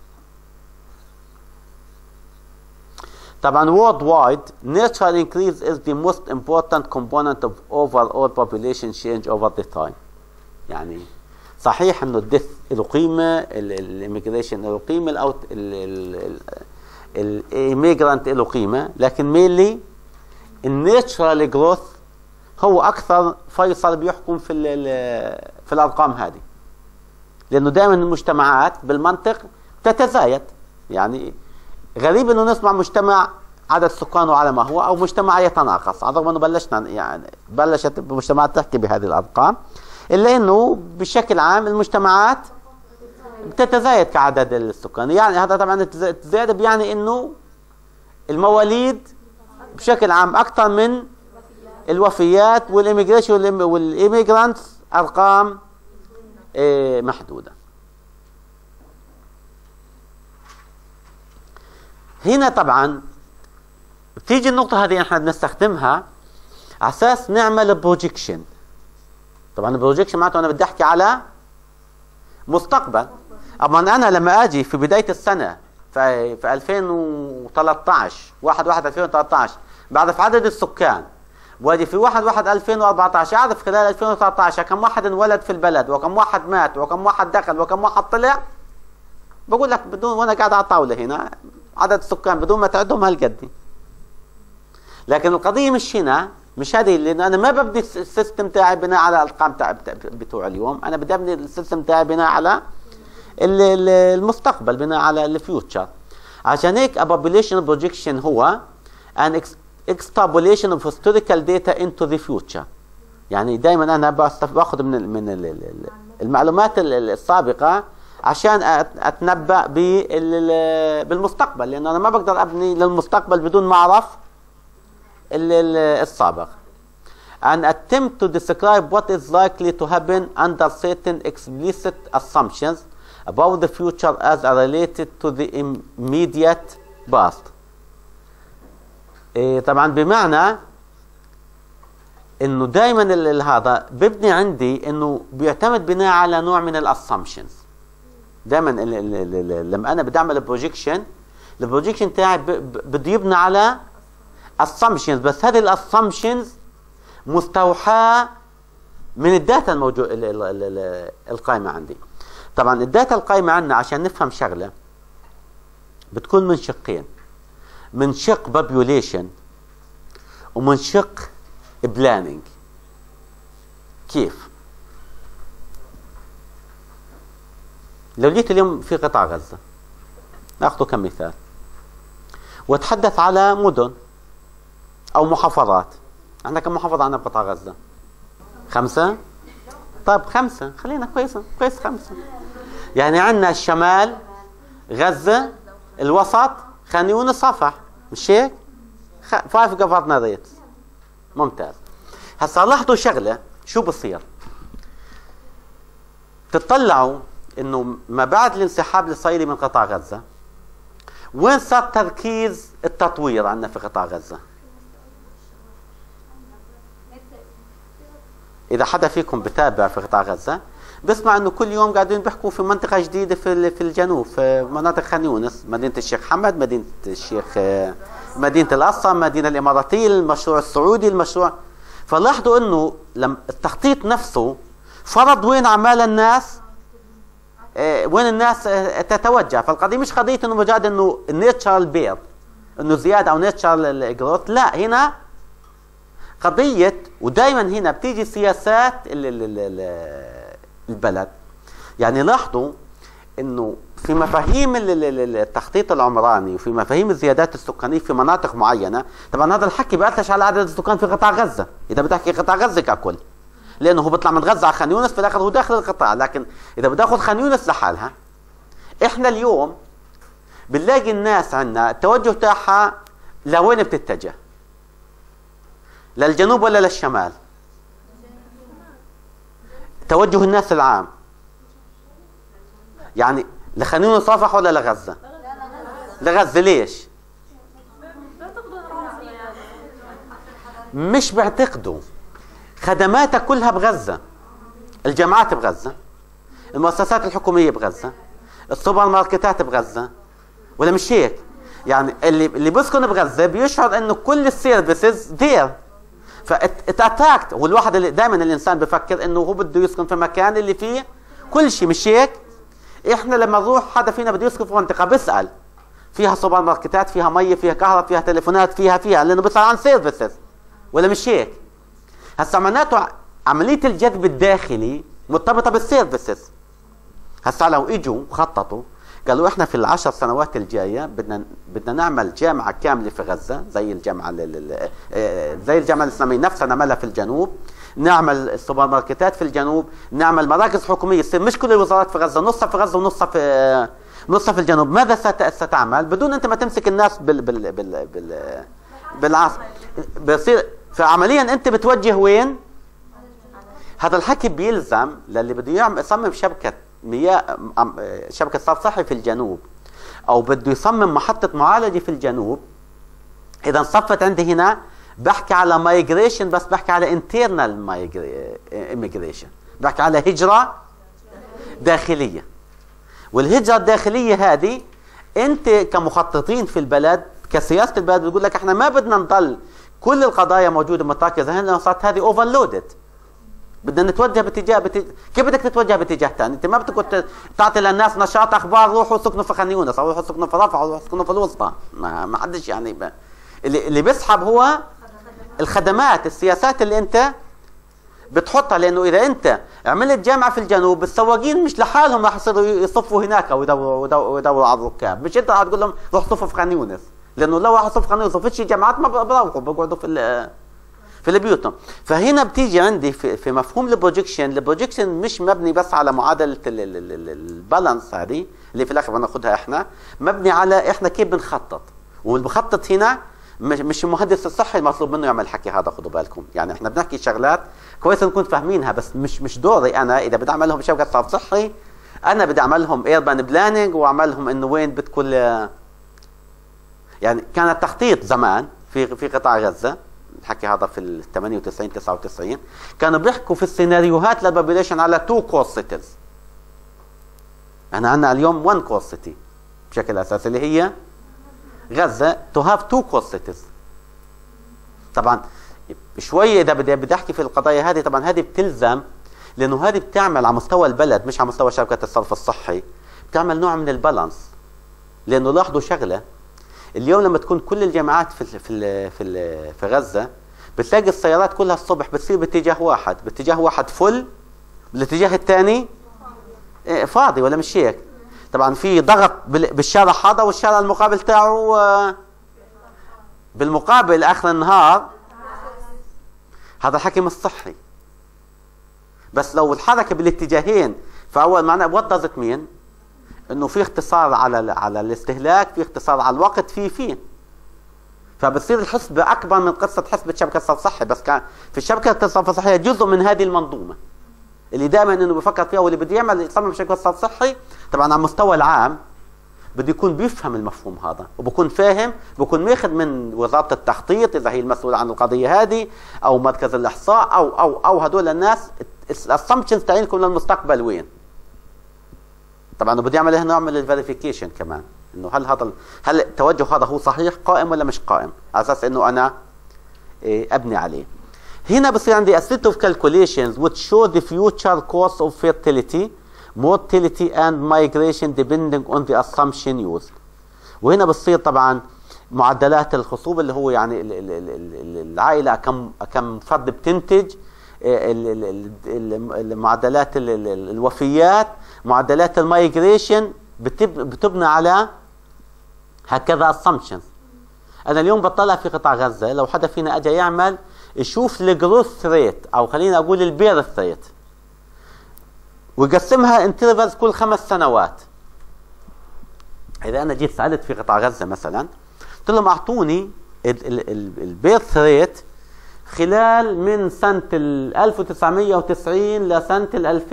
طبعا worldwide natural increase is the most important component of overall population change over the time. يعني صحيح انه الديث له قيمه، الاميجريشن له قيمه، الاوت الاميجرانت له قيمه، لكن مينلي الناتشرال جروث هو اكثر فيصل بيحكم في الارقام هذه، لانه دائما المجتمعات بالمنطق تتزايد. يعني غريب انه نسمع مجتمع عدد سكانه على ما هو او مجتمع يتناقص، على الرغم انه بلشت المجتمعات تحكي بهذه الارقام، الا انه بشكل عام المجتمعات بتتزايد كعدد السكان. يعني هذا طبعا التزايد بيعني انه المواليد بشكل عام اكثر من الوفيات، والإيميجريشن والإيميجرانتس ارقام محدوده. هنا طبعا بتيجي النقطه هذه احنا بنستخدمها على اساس نعمل بروجيكشن. طبعا البروجيكشن معناته انا بدي احكي على مستقبل. اما انا لما اجي في بدايه السنه في 2013 1/1/2013 بعرف عدد السكان، واجي في 1/1/2014 اعرف خلال 2013 كم واحد انولد في البلد وكم واحد مات وكم واحد دخل وكم واحد طلع، بقول لك بدون وانا قاعد على الطاوله هنا عدد السكان بدون ما تعدهم هالقد. لكن القضيه مش هنا، مش هذه، لان انا ما ببني السيستم تاعي بناء على الارقام بتوع اليوم، انا بدي ابني السيستم تاعي بناء على المستقبل، بناء على الفيوتشر. عشان هيك population projection هو an extrapolation of historical data into the future. يعني دائما انا باخذ من المعلومات السابقه عشان اتنبأ بالمستقبل، لان انا ما بقدر ابني للمستقبل بدون ما اعرف السابق. An attempt to describe what is likely to happen under certain explicit assumptions about the future as related to the immediate past. طبعا بمعنى انه دائما هذا ببني عندي انه بيعتمد بناء على نوع من الاسامبشنز. دائما لما انا بدي اعمل بروجيكشن، البروجيكشن تاعي بده يبنى على assumptions، بس هذه الاسامبشنز مستوحاة من الداتا الموجود القائمة عندي. طبعا الداتا القائمة عندنا عشان نفهم شغلة بتكون من شقين، من شق population ومن شق planning. كيف؟ لو جيت اليوم في قطاع غزة، ناخذه كمثال، واتحدث على مدن او محافظات. احنا كم محافظة عندنا بقطاع غزة؟ 5. طيب 5 خلينا كويس 5. يعني عندنا الشمال غزة، الوسط خان يونس، رفح، مش هيك؟ 5 governorates. ممتاز. هسا لاحظوا شغلة، شو بصير؟ تطلعوا انه ما بعد الانسحاب الاسرائيلي من قطاع غزة، وين صار تركيز التطوير عندنا في قطاع غزة؟ إذا حدا فيكم بتابع في قطاع غزة بسمع إنه كل يوم قاعدين بيحكوا في منطقة جديدة في الجنوب، في مناطق خان يونس، مدينة الشيخ حمد، مدينة الشيخ، مدينة الأقصى، المدينة الإماراتية، المشروع السعودي، المشروع. فلاحظوا إنه لما التخطيط نفسه فرض وين أعمال الناس، وين الناس تتوجه. فالقضية مش قضية إنه مجرد إنه النيتشرال بير، إنه زيادة أو نيتشرال جروث، لا، هنا قضية، ودائما هنا بتيجي سياسات البلد. يعني لاحظوا انه في مفاهيم التخطيط العمراني وفي مفاهيم الزيادات السكانية في مناطق معينة، طبعا هذا الحكي بيأثرش على عدد السكان في قطاع غزة، اذا بدك تحكي قطاع غزة ككل، لانه هو بيطلع من غزة على خان يونس في الاخر هو داخل القطاع. لكن اذا بدي اخذ خان يونس لحالها، احنا اليوم بنلاقي الناس عندنا التوجه تاعها لوين بتتجه؟ للجنوب ولا للشمال؟ توجه الناس العام يعني لخان يونس رفح ولا لغزة؟ لغزة. ليش؟ مش بيعتقدوا، خدماتها كلها بغزة، الجامعات بغزة، المؤسسات الحكومية بغزة، السوبر ماركتات بغزة، ولا مش هيك؟ يعني اللي بيسكن بغزة بيشعر انه كل السيرفيسز دير، فاتاتاكت. والواحد اللي دائما الانسان بفكر انه هو بده يسكن في مكان اللي فيه كل شيء، مش هيك؟ احنا لما نروح حدا فينا بده يسكن في منطقه بيسال فيها سوبر ماركتات، فيها ميه، فيها كهرباء، فيها تليفونات، فيها لانه بيسال عن سيرفيسز، ولا مش هيك؟ هسا معناته عمليه الجذب الداخلي مرتبطه بالسيرفيسز. هسا لو اجوا خططوا قالوا احنا في ال10 سنوات الجايه بدنا نعمل جامعه كامله في غزه، زي الجامعه الاسلاميه نفسها نعملها في الجنوب، نعمل السوبر ماركتات في الجنوب، نعمل مراكز حكوميه، يصير مش كل الوزارات في غزه، نصها في غزه ونصها في الجنوب. ماذا ستعمل بدون انت ما تمسك الناس بالعصر؟ بصير فعمليا انت بتوجه وين؟ هذا الحكي بيلزم للي بده يصمم شبكه مياه، شبكة صرف صحي في الجنوب، أو بده يصمم محطة معالجة في الجنوب. إذا صفت عندي هنا بحكي على مايجريشن، بس بحكي على انترنال immigration، بحكي على هجرة داخلية. والهجرة الداخلية هذه أنت كمخططين في البلد، كسياسة البلد، بتقول لك إحنا ما بدنا نضل كل القضايا موجودة متركزة هنا، صارت هذه اوفرلودد، بدنا نتوجه باتجاه كيف بدك تتوجه باتجاه ثاني؟ انت ما بدك تعطي للناس نشاط اخبار روحوا سكنوا في خان يونس، او روحوا سكنوا في رفح، او روحوا سكنوا في الوسطى. ما حدش يعني اللي بيسحب هو الخدمات، السياسات اللي انت بتحطها. لانه اذا انت عملت جامعه في الجنوب، السواقين مش لحالهم راح يصيروا يصفوا هناك ويدوروا على الركاب، مش انت راح تقول لهم روح صفوا في خان يونس، لانه لو راح يصفوا في خان يونس وفتش جامعات ما بروحوا، بيقعدوا في بيوتهم. فهنا بتيجي عندي في مفهوم البروجكشن مش مبني بس على معادله البالانس هذه اللي في الاخر بناخذها احنا، مبني على احنا كيف بنخطط. والمخطط هنا مش المهندس الصحي المطلوب منه يعمل الحكي هذا، خذوا بالكم. يعني احنا بنحكي شغلات كويس نكون فاهمينها، بس مش دوري انا اذا بدي اعمل لهم شبكه صرف صحي، انا بدي اعمل لهم ايربان بلاننج واعمل لهم انه وين بتكون. يعني كان التخطيط زمان في قطاع غزه، الحكي هذا في 98 99، كانوا بيحكوا في السيناريوهات للبوبيليشن على 2 كور سيتيز. احنا عندنا اليوم 1 كور سيتي بشكل اساسي اللي هي غزه، تو هاف 2 كور سيتيز. طبعا شويه اذا بدي احكي في القضايا هذه، طبعا هذه بتلزم، لانه هذه بتعمل على مستوى البلد مش على مستوى شبكه الصرف الصحي، بتعمل نوع من البالانس. لانه لاحظوا شغله، اليوم لما تكون كل الجامعات في غزه، بتلاقي السيارات كلها الصبح بتصير باتجاه واحد فل، بالاتجاه الثاني فاضي، ولا مش هيك؟ طبعا في ضغط بالشارع هذا، والشارع المقابل تاعه بالمقابل اخر النهار. هذا الحكي مش صحي. بس لو الحركه بالاتجاهين، فاول معناه وضحت مين؟ انه في اختصار على الاستهلاك، في اختصار على الوقت، في فبتصير الحسبه اكبر من قصه حسبه شبكه الصرف الصحي. بس كان في شبكه الصرف الصحيه جزء من هذه المنظومه اللي دائما انه بفكر فيها، واللي بده يعمل يصمم شبكه الصرف الصحي طبعا على المستوى العام بده يكون بيفهم المفهوم هذا، وبكون فاهم، بكون ماخذ من وزاره التخطيط اذا هي المسؤوله عن القضيه هذه، او مركز الاحصاء، او هدول الناس الاسامبشنز تاعينكم للمستقبل وين. طبعا بدي اعمل نوع من الفيريفيكيشن كمان، انه هل التوجه هذا هو صحيح قائم ولا مش قائم، على اساس انه انا ابني عليه. هنا بصير عندي a set of calculations which show the future cost of fertility, mortality and migration depending on the assumption used. وهنا بصير طبعا معدلات الخصوبة، اللي هو يعني العائلة كم فرد بتنتج، معدلات الوفيات، معدلات المايجريشن، بتبنى على هكذا assumptions. انا اليوم بطلع في قطاع غزة، لو حدا فينا اجى يعمل يشوف الجروث ريت، او خلينا اقول البيرث ريت، ويقسمها انترفلز كل 5 سنوات. اذا انا جيت سالت في قطاع غزة مثلا، قلت لهم اعطوني البيرث ريت خلال من سنة 1990 لسنة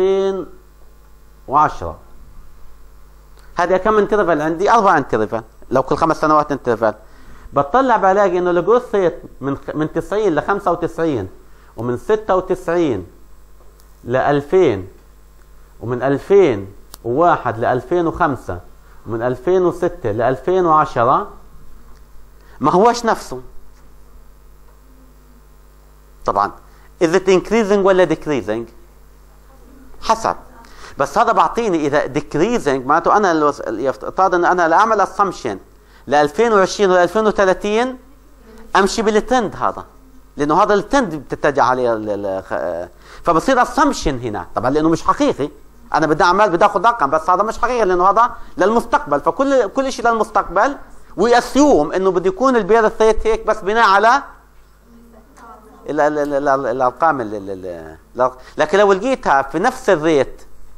2010. هذه كم انترفل عندي؟ 4 انترفل، لو كل 5 سنوات انترفل. بطلع بلاقي انه الجروث ريت من 90 ل 95، ومن 96 ل 2000، ومن 2001 ل 2005، ومن 2006 ل 2010 ما هوش نفسه. طبعا is it increasing ولا decreasing؟ حسب. بس هذا بعطيني اذا decreasing معناته انا يفترض ان انا لاعمل assumption ل 2020 و 2030 امشي بالترند هذا، لانه هذا الترند بتتجه عليه. فبصير assumption هنا طبعا، لانه مش حقيقي. انا بدي اخذ رقم، بس هذا مش حقيقي لانه هذا للمستقبل. فكل شيء للمستقبل، ويأسيوم انه بده يكون البيرث ريت هيك بس بناء على الارقام. لكن لو لقيتها في نفس الريت،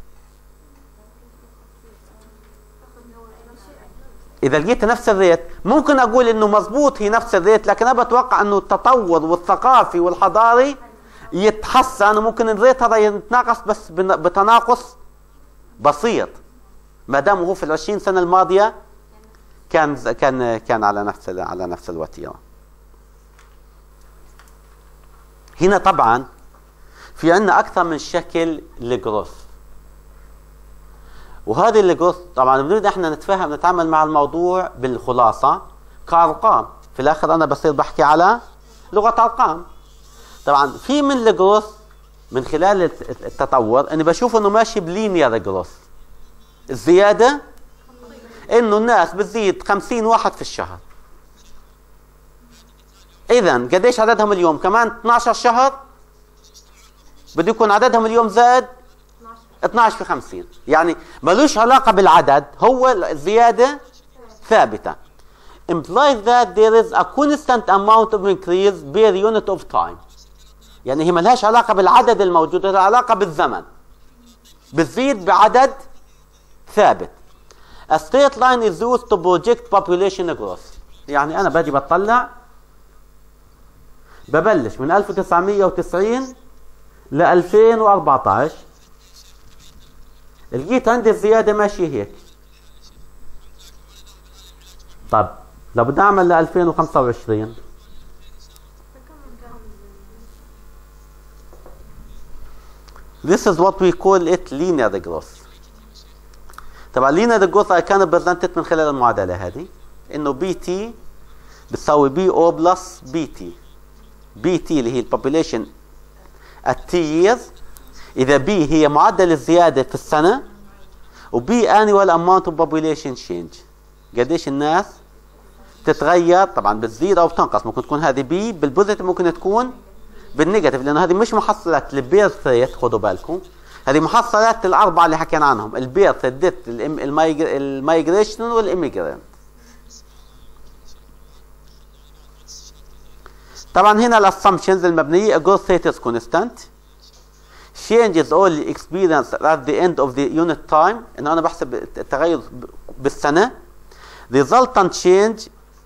اذا لقيت نفس الريت ممكن اقول انه مزبوط هي نفس الريت، لكن انا بتوقع انه التطور والثقافي والحضاري يتحسن، وممكن الريت هذا يتناقص بس بتناقص بسيط، ما دام هو في ال20 سنه الماضيه كان على نفس الوتيره. هنا طبعا في عندنا اكثر من شكل للجروث، وهذه الجروث طبعا بنريد احنا نتعامل مع الموضوع بالخلاصه كارقام. في الاخر انا بصير بحكي على لغه ارقام. طبعا في من الجروث من خلال التطور اني بشوف انه ماشي بلينير جروث. الزياده انه الناس بتزيد 50 واحد في الشهر. اذا قديش عددهم اليوم؟ كمان 12 شهر بده يكون عددهم اليوم زاد 12 في 50. يعني ملوش علاقه بالعدد، هو الزياده ثابته. implies that there is a constant amount of increase per unit of time. يعني هي ملهاش علاقه بالعدد الموجود، لها علاقه بالزمن، بتزيد بعدد ثابت. A straight line is used to project population growth. يعني انا باجي ببلش من 1990 ل 2014، لقيت عندي الزياده ماشيه هيك. طب لو بدي اعمل ل 2025 this is what we call it linear growth. طبعا linear growth كان برزنتت من خلال المعادله هذه، انه بي تي بتساوي بي او بلس بي تي. بي تي اللي هي البوبوليشن التي years، اذا بي هي معدل الزياده في السنه، وبي annual amount of population change، قديش الناس تتغير. طبعا بتزيد او بتنقص، ممكن تكون هذه بي بالبوزيتيف، ممكن تكون بالنيجاتيف، لانه هذه مش محصلات البيرث ريت، خدوا بالكم هذه محصلات الاربعه اللي حكينا عنهم، البيرث، الديث، المايجريشن والاميجرانت. طبعا هنا الاسامبشنز المبنيه growth rate is constant، changes only experienced at the end of the unit time، انه انا بحسب التغير بالسنه. resultant change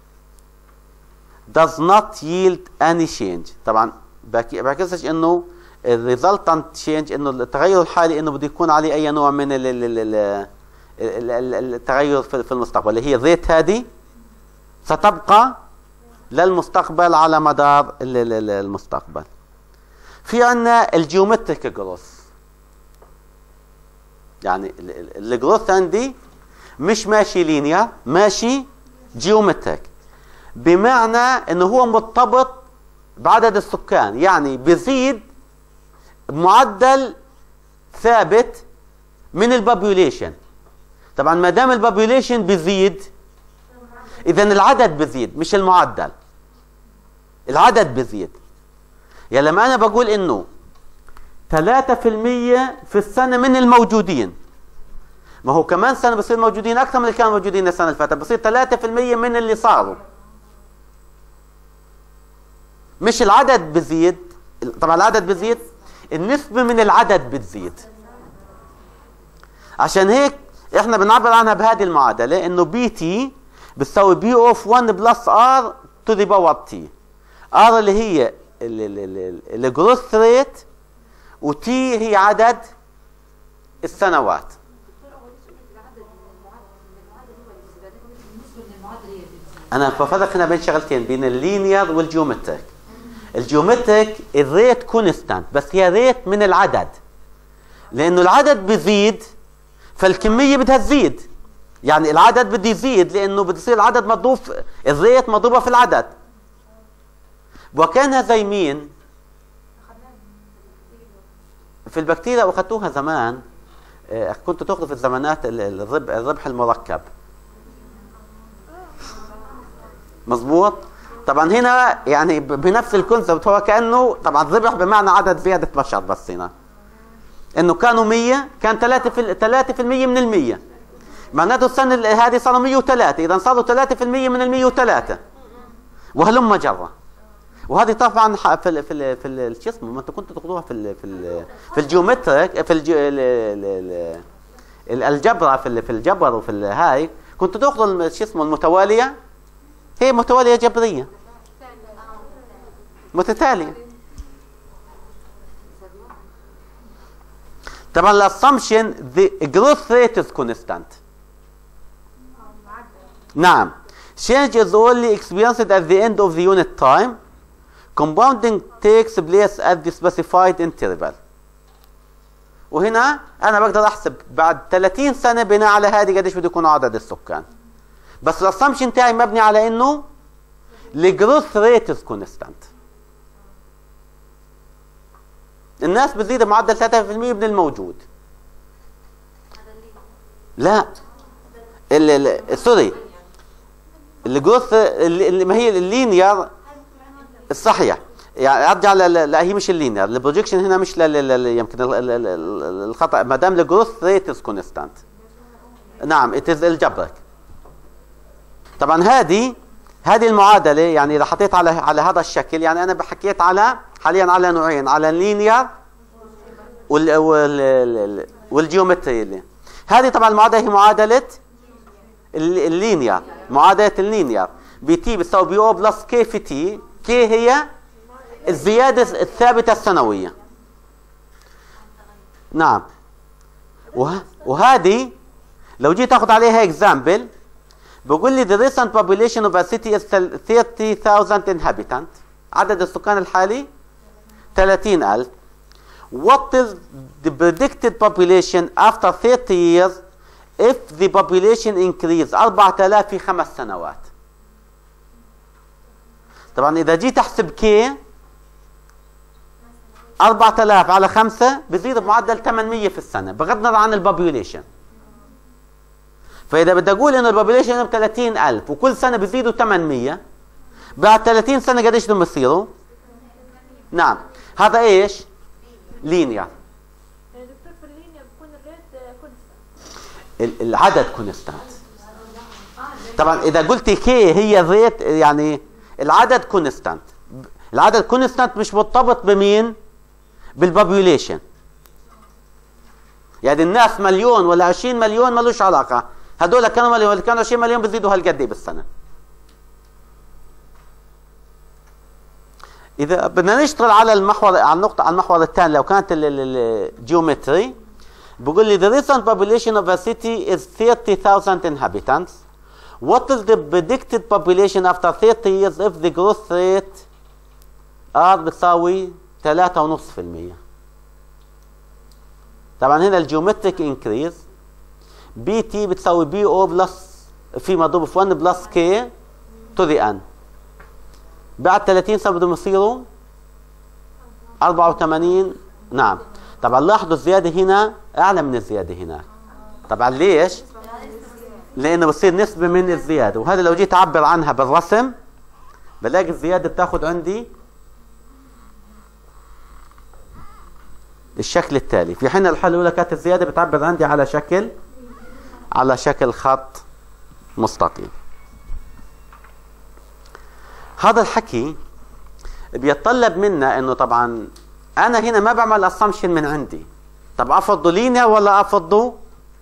does not yield any change. طبعا بعكسش انه resultant change انه التغير الحالي انه بده يكون عليه اي نوع من التغير في المستقبل، اللي هي الريت هذه ستبقى للمستقبل على مدار المستقبل. في عندنا الجيومتريك جروث، يعني الجروث عندي مش ماشي لينير، ماشي جيومتريك، بمعنى انه هو مرتبط بعدد السكان، يعني بيزيد بمعدل ثابت من البوبوليشن. طبعا ما دام البوبوليشن بيزيد اذا العدد بيزيد مش المعدل، العدد بيزيد. يعني لما انا بقول انه 3% في السنه من الموجودين، ما هو كمان سنه بصير موجودين اكثر من اللي كانوا موجودين السنه اللي فاتت، بصير 3% من اللي صاروا، مش العدد بزيد. طبعا العدد بزيد، النسبه من العدد بتزيد. عشان هيك احنا بنعبر عنها بهذه المعادله، انه بي تي بتساوي بي اوف 1 بلس ار تو ذا باور تي. ار اللي هي الجروث ريت، وتي هي عدد السنوات. انا بفرق هنا بين شغلتين، بين اللينير والجيومتريك. الجيومتريك الريت كونستانت، بس هي ريت من العدد، لانه العدد بيزيد فالكميه بدها تزيد، يعني العدد بده يزيد لانه بده يصير العدد مضروب، الريت مضروبه في العدد. وكانها زي مين؟ في البكتيريا، واخذتوها زمان، كنتوا تاخذوا في الزمانات الربح المركب، مظبوط؟ طبعا هنا يعني بنفس الكونسبت، هو كانه طبعا الربح بمعنى عدد زياده بشر، بس هنا انه كانوا 100 كان 3% من ال100، معناته السنه هذه صاروا 103، اذا صاروا 3% من ال103 وهلم جره. وهذه طبعا في شو اسمه، ما انتم كنتوا تاخذوها في الجيومتريك، في الجبر، في الجبر وفي الهاي كنتوا تاخذوا شو اسمه المتواليه، هي متواليه جبريه متتاليه. طبعا الاسامبشن the growth rate is constant. نعم. change is only experienced at the end of the unit time. compounding takes place at the specified interval. وهنا انا بقدر احسب بعد 30 سنه بناء على هذه قديش بده يكون عدد السكان، بس الاسامبشن تاعي مبني على انه الجروث ريت از كونستانت. الناس بتزيد بمعدل 3% من الموجود. لا سوري، الجروث اللي ما هي اللينير الصحيح، يعني ارجع لا هي مش اللينير، البروجكشن هنا مش يمكن الخطا، ما دام الجروث ريت از كونستانت. نعم ات الجبرك. طبعا هذه المعادله، يعني اذا حطيت على هذا الشكل، يعني انا حكيت حاليا على نوعين، على اللينير والجيومتري. هذه طبعا المعادله هي معادله اللينير، معادله اللينير. بي تي بتساوي بي او بلس كي في تي. كي هي الزياده الثابته السنويه. نعم. وهذه لو جيت اخذ عليها اكزامبل، بقول لي the recent population of a city is 30,000 inhabitant. عدد السكان الحالي 30,000. What is the predicted population after 30 years if the population increase 4,000 في 5 سنوات؟ طبعا إذا جيت أحسب K 4000 على 5 بزيد بمعدل 800 في السنة بغض النظر عن البوبيوليشن. فإذا بدي أقول إنه البوبيوليشن ب 30000 وكل سنة بزيدوا 800 بعد 30 سنة قديش بدهم يصيروا؟ نعم هذا إيش؟ لينير. دكتور في اللينيا بيكون الريت كونستانت. العدد كونستانت. طبعا إذا قلت كي هي الريت يعني العدد كونستانت. العدد كونستانت مش مرتبط بمين؟ بالبوبيوليشن. يعني الناس مليون ولا 20 مليون ملوش علاقة. هدول كانوا مليون ولا كانوا 20 مليون بزيدوا هالقد بالسنة. إذا بدنا نشتغل على المحور على النقطة على المحور الثاني لو كانت الجيومتري بقول لي the recent population of a city is 30,000 inhabitants. What is the predicted population after 30 years if the growth rate R بتساوي 3.5%. طبعا هنا الجيومتريك انكريز بي تي بتساوي بي او بلس في مضروب في 1 بلس كي تو ذا ان. بعد 30 سنة بدهم يصيروا 84. نعم طبعا لاحظوا الزيادة هنا أعلى من الزيادة هناك. طبعا ليش؟ لأنه بصير نسبة من الزيادة وهذا لو جيت أعبر عنها بالرسم بلاقي الزيادة بتاخذ عندي الشكل التالي. في حين الحالة الأولى كانت الزيادة بتعبر عندي على شكل خط مستقيم. هذا الحكي بيتطلب منا انه طبعا انا هنا ما بعمل اسامبشن من عندي. طب افضل لينير ولا افضل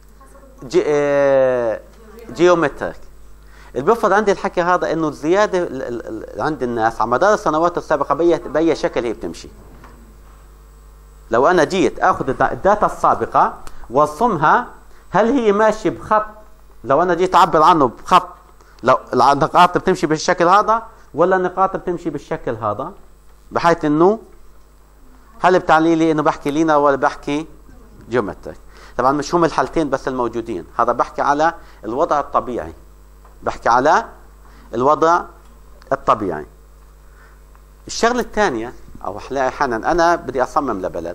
جيومتريك؟ اللي بيفرض عندي الحكي هذا انه الزياده عند الناس على مدار السنوات السابقه باي شكل هي بتمشي. لو انا جيت اخذ الداتا السابقه وارسمها هل هي ماشيه بخط، لو انا جيت اعبر عنه بخط لو النقاط بتمشي بالشكل هذا ولا النقاط بتمشي بالشكل هذا، بحيث انه هل بتعني لي انه بحكي لينير ولا بحكي جيومتريك؟ طبعا مش هم الحالتين بس الموجودين، هذا بحكي على الوضع الطبيعي، بحكي على الوضع الطبيعي. الشغله الثانيه او احيانا انا بدي اصمم لبلد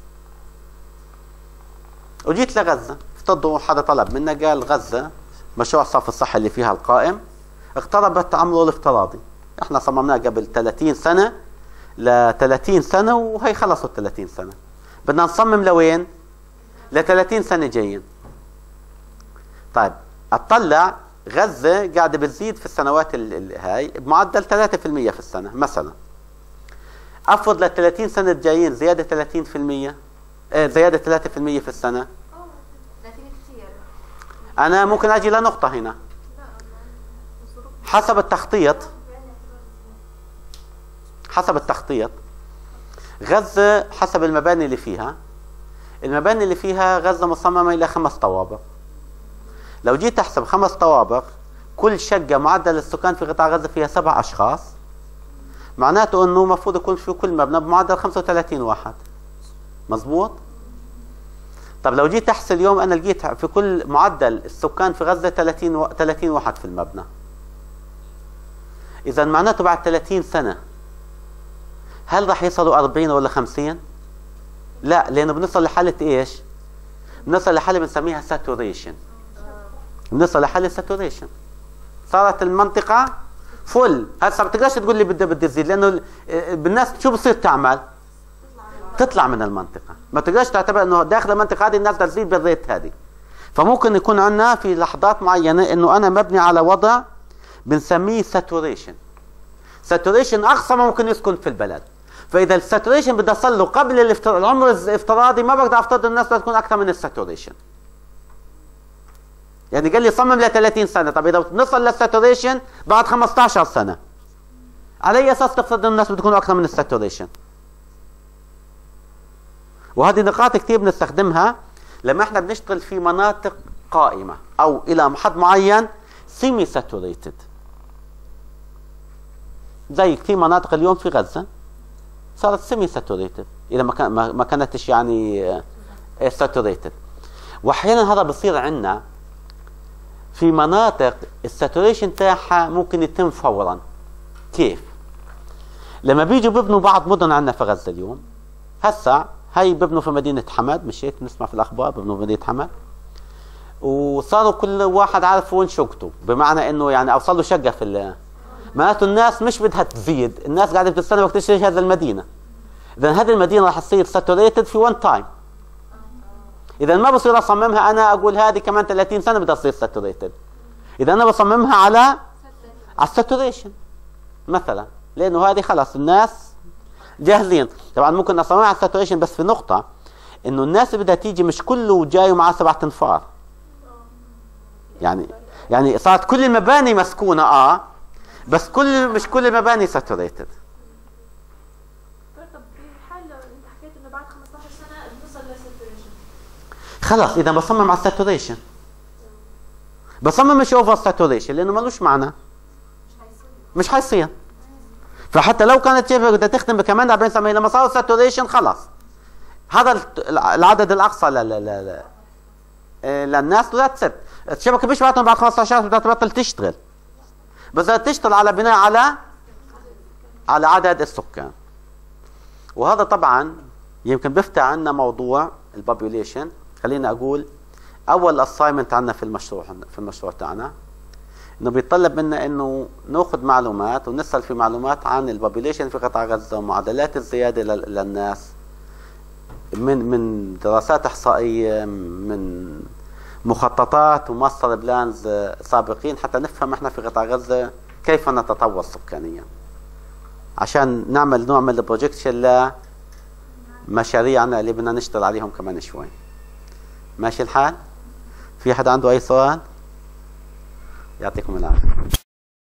وجيت لغزه، افترضوا حدا طلب منا قال غزه مشروع الصرف الصحي اللي فيها القائم اقترب التعامل الافتراضي، احنا صممناه قبل 30 سنه ل 30 سنه وهي خلصوا 30 سنه، بدنا نصمم لوين؟ ل 30 سنه جايين. طيب اطلع غزه قاعده بتزيد في السنوات هاي بمعدل 3% في السنه مثلا. افرض ل 30 سنه الجايين زياده 30%، زياده 3% في السنه. انا ممكن اجي لنقطه هنا حسب التخطيط غزة حسب المباني اللي فيها غزة مصممة إلى 5 طوابق. لو جيت أحسب 5 طوابق كل شقة معدل السكان في قطاع غزة فيها 7 أشخاص، معناته أنه المفروض يكون في كل مبنى بمعدل 35 واحد. مظبوط؟ طب لو جيت أحسب اليوم أنا لقيت في كل معدل السكان في غزة 30 واحد في المبنى، إذا معناته بعد 30 سنة هل راح يصلوا 40 ولا 50؟ لا، لأنه بنصل لحالة إيش؟ بنصل لحالة بنسميها ساتوريشن. صارت المنطقة فل. هسه ما بتقدرش تقول لي بدي تزيد، لأنه بالناس شو بصير تعمل؟ تطلع من المنطقة. ما بتقدرش تعتبر إنه داخل المنطقة هذه الناس بدها تزيد بالريت هذه. فممكن يكون عندنا في لحظات معينة إنه أنا مبني على وضع بنسميه ساتوريشن. ساتوريشن اقصى ما ممكن يسكن في البلد. فاذا الساتوريشن بدي اصل له قبل العمر الافتراضي ما بقدر افترض الناس بدها تكون اكثر من الساتوريشن. يعني قال لي صمم ل 30 سنه، طب اذا بنصل للساتوريشن بعد 15 سنه على اي اساس تفترض الناس بتكون اكثر من الساتوريشن؟ وهذه نقاط كثير بنستخدمها لما احنا بنشتغل في مناطق قائمه او الى حد معين سيمي ساتوريتد. زي كثير مناطق اليوم في غزة صارت سيمي ساتوريتد إذا ما كانتش يعني ساتوريتد. وأحيانا هذا بصير عندنا في مناطق الساتوريشن تاعها ممكن يتم فورا. كيف؟ لما بيجوا بيبنوا بعض مدن عندنا في غزة اليوم هسا هي ببنوا في مدينة حمد، مش هيك بنسمع في الأخبار ببنوا في مدينة حمد، وصاروا كل واحد عارف وين شقته، بمعنى إنه يعني أوصل له شقة في معناته الناس مش بدها تزيد، الناس قاعدة بتستنى وقت تشتري هذه المدينة. إذا هذه المدينة راح تصير ساتوريتد في وان تايم. إذا ما بصير أصممها أنا أقول هذه كمان 30 سنة بدها تصير ساتوريتد. إذا أنا بصممها على الساتوريشن مثلا، لأنه هذه خلاص الناس جاهزين. طبعا ممكن أصممها على الساتوريشن، بس في نقطة إنه الناس اللي بدها تيجي مش كله جاي ومعاه 7 أنفار. يعني صارت كل المباني مسكونة بس مش كل المباني ساتوريتد. طب في حال لو انت حكيت انه بعد 15 سنه بنوصل للساتوريشن، خلاص اذا بصمم على الساتوريشن، بصمم مش اوفر ساتوريشن لانه ملوش معنى، مش حيصير. فحتى لو كانت شبكه بدها تخدم كمان 40 سنه لما صار ساتوريشن خلاص هذا العدد الاقصى للناس لا تسد. الشبكه مش بعد 15 بدها تبطل تشتغل، بس بدها تشتغل على بناء على عدد السكان. وهذا طبعا يمكن بيفتح عنا موضوع البوبوليشن. خلينا اقول اول اساينمنت عندنا في المشروع تاعنا انه بيتطلب منا انه ناخذ معلومات ونسال في معلومات عن البوبوليشن في قطاع غزه ومعدلات الزياده للناس من دراسات احصائيه، من مخططات وماستر بلانز سابقين، حتى نفهم احنا في قطاع غزه كيف نتطور سكانيا، عشان نعمل نوع من البروجكشن لمشاريعنا اللي بدنا نشتغل عليهم كمان شوي. ماشي الحال؟ في حدا عنده اي سؤال؟ يعطيكم العافيه.